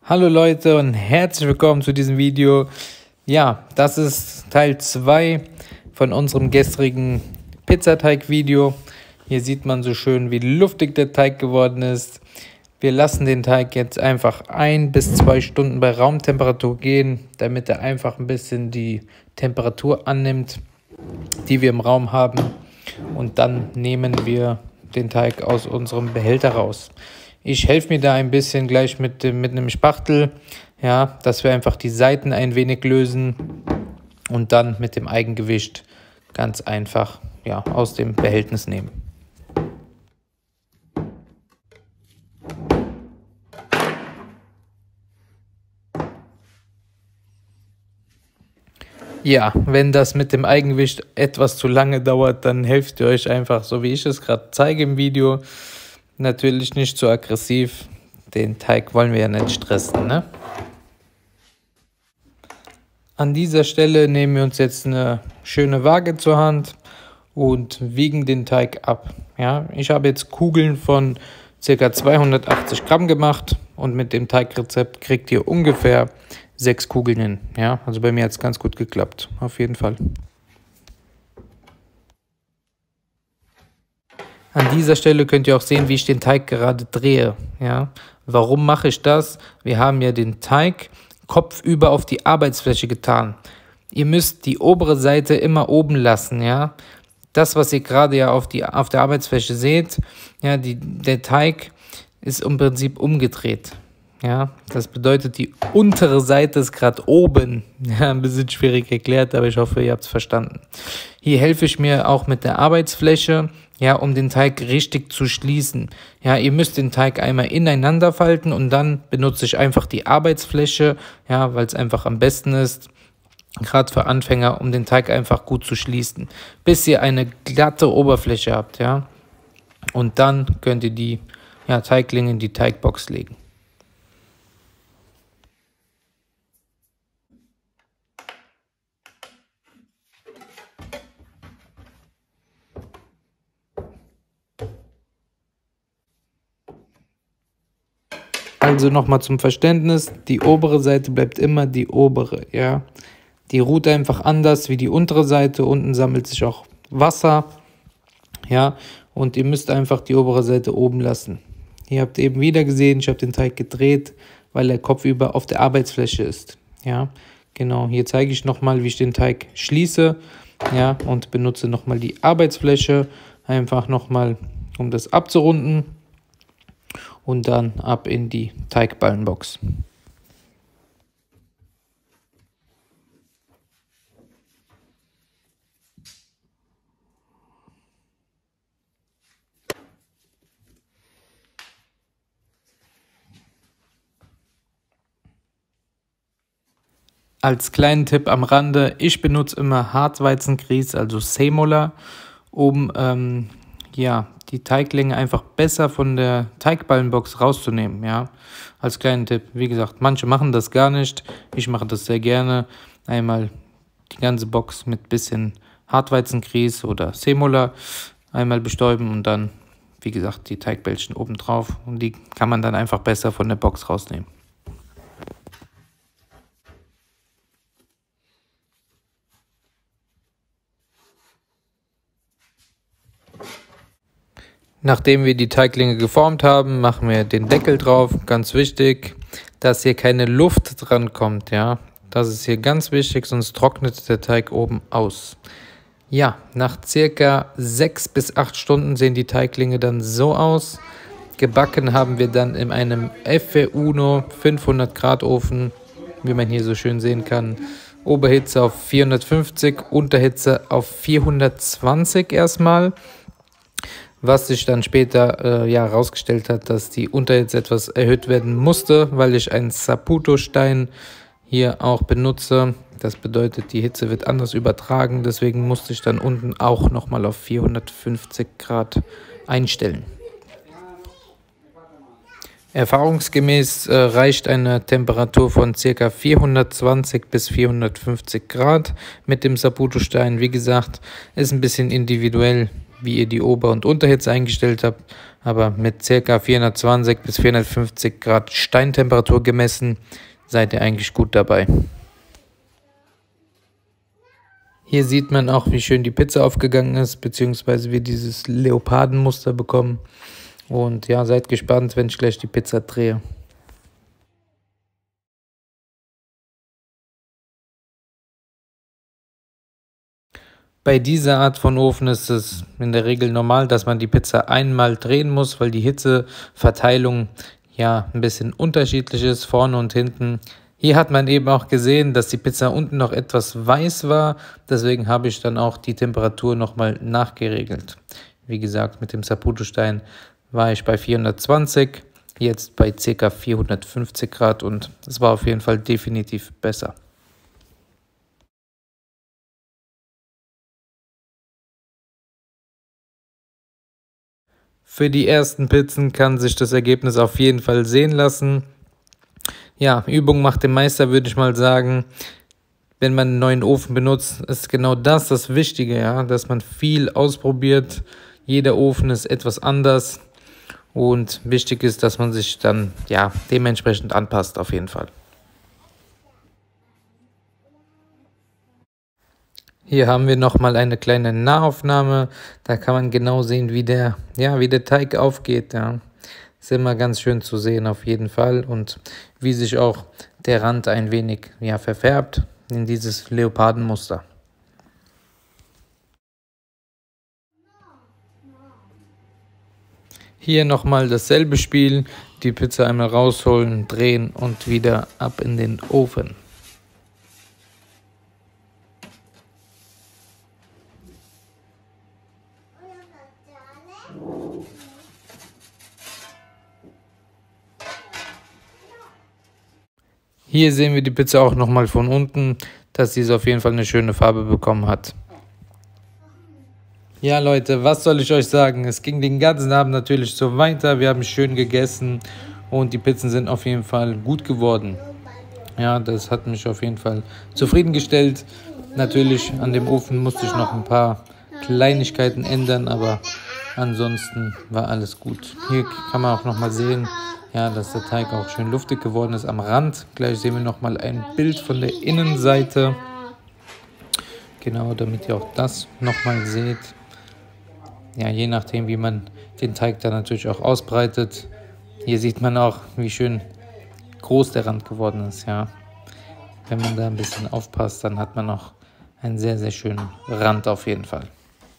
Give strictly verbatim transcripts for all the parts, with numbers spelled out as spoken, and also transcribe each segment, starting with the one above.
Hallo Leute und herzlich willkommen zu diesem Video. Ja, das ist Teil zwei von unserem gestrigen Pizzateig-Video. Hier sieht man so schön, wie luftig der Teig geworden ist. Wir lassen den Teig jetzt einfach ein bis zwei Stunden bei Raumtemperatur gehen, damit er einfach ein bisschen die Temperatur annimmt, die wir im Raum haben. Und dann nehmen wir den Teig aus unserem Behälter raus. Ich helfe mir da ein bisschen gleich mit, mit einem Spachtel, ja, dass wir einfach die Seiten ein wenig lösen und dann mit dem Eigengewicht ganz einfach ja, aus dem Behältnis nehmen. Ja, wenn das mit dem Eigengewicht etwas zu lange dauert, dann helft ihr euch einfach, so wie ich es gerade zeige im Video. Natürlich nicht zu aggressiv, den Teig wollen wir ja nicht stressen, ne? An dieser Stelle nehmen wir uns jetzt eine schöne Waage zur Hand und wiegen den Teig ab. Ja, ich habe jetzt Kugeln von ca. zweihundertachtzig Gramm gemacht und mit dem Teigrezept kriegt ihr ungefähr sechs Kugeln hin. Ja, also bei mir hat es ganz gut geklappt, auf jeden Fall. An dieser Stelle könnt ihr auch sehen, wie ich den Teig gerade drehe. Ja? Warum mache ich das? Wir haben ja den Teig kopfüber auf die Arbeitsfläche getan. Ihr müsst die obere Seite immer oben lassen. Ja? Das, was ihr gerade ja auf, die, auf der Arbeitsfläche seht, ja, die, der Teig ist im Prinzip umgedreht. Ja? Das bedeutet, die untere Seite ist gerade oben. Ja, ein bisschen schwierig erklärt, aber ich hoffe, ihr habt es verstanden. Hier helfe ich mir auch mit der Arbeitsfläche, ja, um den Teig richtig zu schließen. Ja, ihr müsst den Teig einmal ineinander falten und dann benutze ich einfach die Arbeitsfläche, ja, weil es einfach am besten ist, gerade für Anfänger, um den Teig einfach gut zu schließen, bis ihr eine glatte Oberfläche habt, ja. Und dann könnt ihr die ja, Teiglinge in die Teigbox legen. Also nochmal zum Verständnis, die obere Seite bleibt immer die obere, ja. Die ruht einfach anders wie die untere Seite, unten sammelt sich auch Wasser, ja. Und ihr müsst einfach die obere Seite oben lassen. Ihr habt eben wieder gesehen, ich habe den Teig gedreht, weil er kopfüber auf der Arbeitsfläche ist, ja. Genau, hier zeige ich nochmal, wie ich den Teig schließe, ja, und benutze nochmal die Arbeitsfläche, einfach nochmal, um das abzurunden. Und dann ab in die Teigballenbox. Als kleinen Tipp am Rande, ich benutze immer Hartweizengrieß, also Semola, um ähm, ja, die Teiglinge einfach besser von der Teigballenbox rauszunehmen, ja. Als kleinen Tipp, wie gesagt, manche machen das gar nicht, ich mache das sehr gerne. Einmal die ganze Box mit bisschen Hartweizengrieß oder Semola einmal bestäuben und dann, wie gesagt, die Teigbällchen oben drauf und die kann man dann einfach besser von der Box rausnehmen. Nachdem wir die Teiglinge geformt haben, machen wir den Deckel drauf. Ganz wichtig, dass hier keine Luft dran kommt, ja. Das ist hier ganz wichtig, sonst trocknet der Teig oben aus. Ja, nach circa sechs bis acht Stunden sehen die Teiglinge dann so aus. Gebacken haben wir dann in einem F Uno fünfhundert Grad Ofen, wie man hier so schön sehen kann. Oberhitze auf vierhundertfünfzig, Unterhitze auf vierhundertzwanzig erstmal. Was sich dann später äh, ja, herausgestellt hat, dass die Unterhitze etwas erhöht werden musste, weil ich einen Saputo-Stein hier auch benutze. Das bedeutet, die Hitze wird anders übertragen, deswegen musste ich dann unten auch nochmal auf vierhundertfünfzig Grad einstellen. Erfahrungsgemäß äh, reicht eine Temperatur von ca. vierhundertzwanzig bis vierhundertfünfzig Grad mit dem Saputo-Stein. Wie gesagt, ist ein bisschen individuell. wie ihr die Ober- und Unterhitze eingestellt habt, aber mit ca. vierhundertzwanzig bis vierhundertfünfzig Grad Steintemperatur gemessen, seid ihr eigentlich gut dabei. Hier sieht man auch, wie schön die Pizza aufgegangen ist, beziehungsweise wir dieses Leopardenmuster bekommen. Und ja, seid gespannt, wenn ich gleich die Pizza drehe. Bei dieser Art von Ofen ist es in der Regel normal, dass man die Pizza einmal drehen muss, weil die Hitzeverteilung ja ein bisschen unterschiedlich ist, vorne und hinten. Hier hat man eben auch gesehen, dass die Pizza unten noch etwas weiß war, deswegen habe ich dann auch die Temperatur nochmal nachgeregelt. Wie gesagt, mit dem Saputo-Stein war ich bei vierhundertzwanzig, jetzt bei ca. vierhundertfünfzig Grad und es war auf jeden Fall definitiv besser. Für die ersten Pizzen kann sich das Ergebnis auf jeden Fall sehen lassen. Ja, Übung macht den Meister, würde ich mal sagen. Wenn man einen neuen Ofen benutzt, ist genau das das Wichtige, ja, dass man viel ausprobiert. Jeder Ofen ist etwas anders und wichtig ist, dass man sich dann ja dementsprechend anpasst, auf jeden Fall. Hier haben wir nochmal eine kleine Nahaufnahme. Da kann man genau sehen, wie der, ja, wie der Teig aufgeht. Ja. Ist immer ganz schön zu sehen auf jeden Fall. Und wie sich auch der Rand ein wenig ja, verfärbt in dieses Leopardenmuster. Hier nochmal dasselbe Spiel. Die Pizza einmal rausholen, drehen und wieder ab in den Ofen. Hier sehen wir die Pizza auch nochmal von unten, dass sie auf jeden Fall eine schöne Farbe bekommen hat. Ja Leute, was soll ich euch sagen? Es ging den ganzen Abend natürlich so weiter. Wir haben schön gegessen und die Pizzen sind auf jeden Fall gut geworden. Ja, das hat mich auf jeden Fall zufriedengestellt. Natürlich, an dem Ofen musste ich noch ein paar Kleinigkeiten ändern, aber ansonsten war alles gut. Hier kann man auch nochmal sehen, ja, dass der Teig auch schön luftig geworden ist am Rand. Gleich sehen wir nochmal ein Bild von der Innenseite. Genau, damit ihr auch das nochmal seht. Ja, je nachdem, wie man den Teig dann natürlich auch ausbreitet. Hier sieht man auch, wie schön groß der Rand geworden ist, ja. Wenn man da ein bisschen aufpasst, dann hat man noch einen sehr, sehr schönen Rand auf jeden Fall.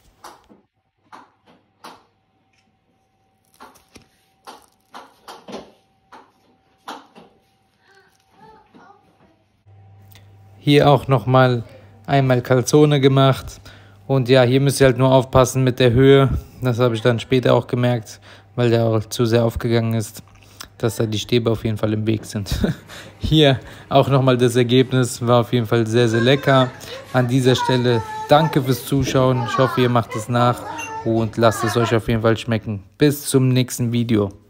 Hier auch nochmal einmal Calzone gemacht. Und ja, hier müsst ihr halt nur aufpassen mit der Höhe. Das habe ich dann später auch gemerkt, weil der auch zu sehr aufgegangen ist, dass da die Stäbe auf jeden Fall im Weg sind. Hier auch nochmal das Ergebnis, war auf jeden Fall sehr, sehr lecker. An dieser Stelle danke fürs Zuschauen. Ich hoffe, ihr macht es nach und lasst es euch auf jeden Fall schmecken. Bis zum nächsten Video.